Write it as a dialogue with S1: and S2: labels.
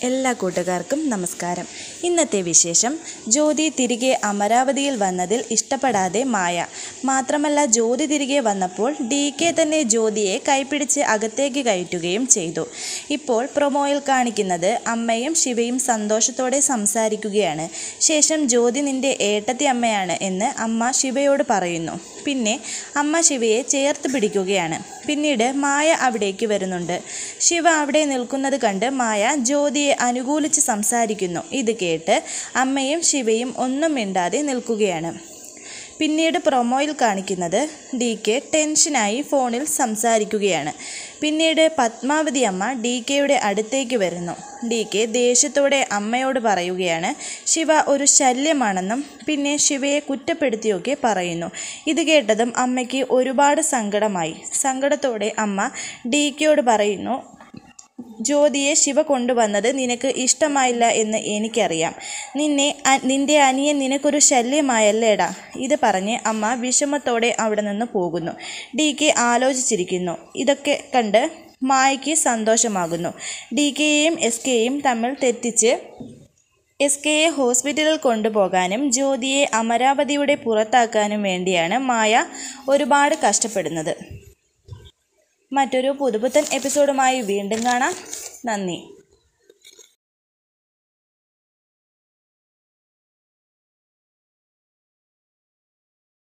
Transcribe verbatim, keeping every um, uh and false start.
S1: എല്ലാ കൂട്ടുകാർക്കും നമസ്കാരം. ഇന്നത്തെ വിശേഷം, ജ്യോതി തിരികെ അമരാവതിയിൽ വന്നതിൽ ഇഷ്ടപ്പെടാതെ മായ. മാത്രമല്ല, ജ്യോതി തിരികെ വന്നപ്പോൾ ഡി കെ തന്നെ ജ്യോതിയെ കൈപ്പിടിച്ച് അകത്തേക്ക് കയറ്റുകയും ചെയ്തു. ഇപ്പോൾ പ്രൊമോയിൽ കാണിക്കുന്നത് അമ്മയും ശിവയും സന്തോഷത്തോടെ സംസാരിക്കുകയാണ്. ശേഷം ജ്യോതി നിന്റെ ഏട്ടത്തി അമ്മയാണ് എന്ന് അമ്മ ശിവയോട് പറയുന്നു. പിന്നെ അമ്മ ശിവയെ ചേർത്ത് പിടിക്കുകയാണ്. പിന്നീട് മായ അവിടേക്ക് വരുന്നുണ്ട്. ശിവ അവിടെ നിൽക്കുന്നത് കണ്ട് മായ ജ്യോതിയെ അനുകൂലിച്ച് സംസാരിക്കുന്നു. ഇത് കേട്ട് അമ്മയും ശിവയും ഒന്നും മിണ്ടാതെ നിൽക്കുകയാണ്. പിന്നീട് പ്രൊമോയിൽ കാണിക്കുന്നത് ഡി കെ ടെൻഷനായി ഫോണിൽ സംസാരിക്കുകയാണ്. പിന്നീട് പത്മാവതി അമ്മ ഡി കെയുടെ അടുത്തേക്ക് വരുന്നു. ഡി കെ ദേഷ്യത്തോടെ അമ്മയോട് പറയുകയാണ് ശിവ ഒരു ശല്യമാണെന്നും പിന്നെ ശിവയെ കുറ്റപ്പെടുത്തിയൊക്കെ പറയുന്നു. ഇത് കേട്ടതും അമ്മയ്ക്ക് ഒരുപാട് സങ്കടമായി. സങ്കടത്തോടെ അമ്മ ഡി കെയോട് പറയുന്നു, ജ്യോതിയെ ശിവ കൊണ്ടുവന്നത് നിനക്ക് ഇഷ്ടമായില്ല എന്ന് എനിക്കറിയാം. നിന്നെ നിന്റെ അനിയൻ നിനക്കൊരു ശല്യമായല്ലേടാ. ഇത് പറഞ്ഞ് അമ്മ വിഷമത്തോടെ അവിടെ നിന്ന് പോകുന്നു. ഡി കെ ആലോചിച്ചിരിക്കുന്നു. ഇതൊക്കെ കണ്ട് മായയ്ക്ക് സന്തോഷമാകുന്നു. ഡി കെയെയും എസ് കെയും തമ്മിൽ തെറ്റിച്ച് എസ് കെയെ ഹോസ്പിറ്റലിൽ കൊണ്ടുപോകാനും ജ്യോതിയെ അമരാവതിയുടെ പുറത്താക്കാനും വേണ്ടിയാണ് മായ ഒരുപാട് കഷ്ടപ്പെടുന്നത്. മറ്റൊരു പുതുപുത്തൻ എപ്പിസോഡുമായി വീണ്ടും കാണാം. നന്ദി.